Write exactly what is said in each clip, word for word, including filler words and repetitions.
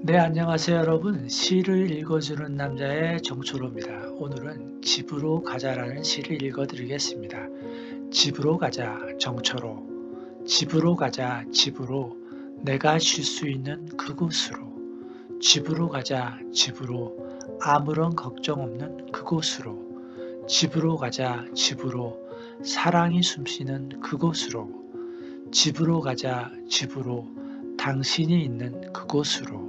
네, 안녕하세요 여러분. 시를 읽어주는 남자의 정초로입니다. 오늘은 집으로 가자라는 시를 읽어드리겠습니다. 집으로 가자 정초로. 집으로 가자 집으로. 내가 쉴 수 있는 그곳으로. 집으로 가자 집으로. 아무런 걱정 없는 그곳으로. 집으로 가자 집으로. 사랑이 숨쉬는 그곳으로. 집으로 가자 집으로. 당신이 있는 그곳으로.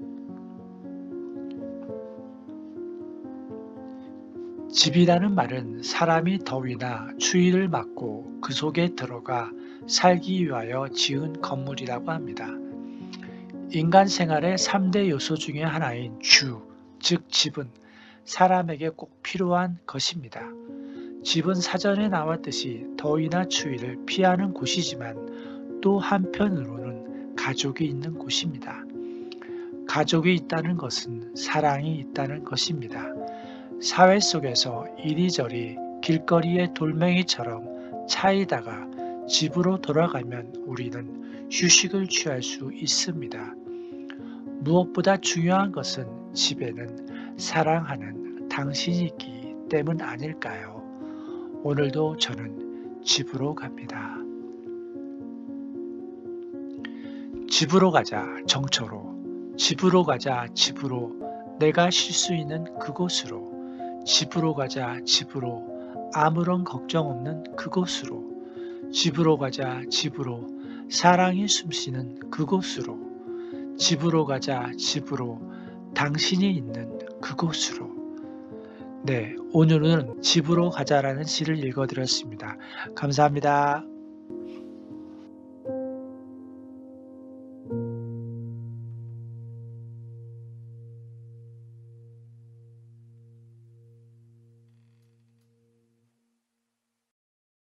집이라는 말은 사람이 더위나 추위를 막고 그 속에 들어가 살기 위하여 지은 건물이라고 합니다. 인간 생활의 삼 대 요소 중의 하나인 주, 즉 집은 사람에게 꼭 필요한 것입니다. 집은 사전에 나왔듯이 더위나 추위를 피하는 곳이지만 또 한편으로는 가족이 있는 곳입니다. 가족이 있다는 것은 사랑이 있다는 것입니다. 사회 속에서 이리저리 길거리의 돌멩이처럼 차이다가 집으로 돌아가면 우리는 휴식을 취할 수 있습니다. 무엇보다 중요한 것은 집에는 사랑하는 당신이 있기 때문 아닐까요? 오늘도 저는 집으로 갑니다. 집으로 가자 정초로. 집으로 가자 집으로. 내가 쉴 수 있는 그곳으로. 집으로 가자 집으로. 아무런 걱정 없는 그곳으로. 집으로 가자 집으로. 사랑이 숨쉬는 그곳으로. 집으로 가자 집으로. 당신이 있는 그곳으로. 네, 오늘은 집으로 가자라는 시를 읽어드렸습니다. 감사합니다.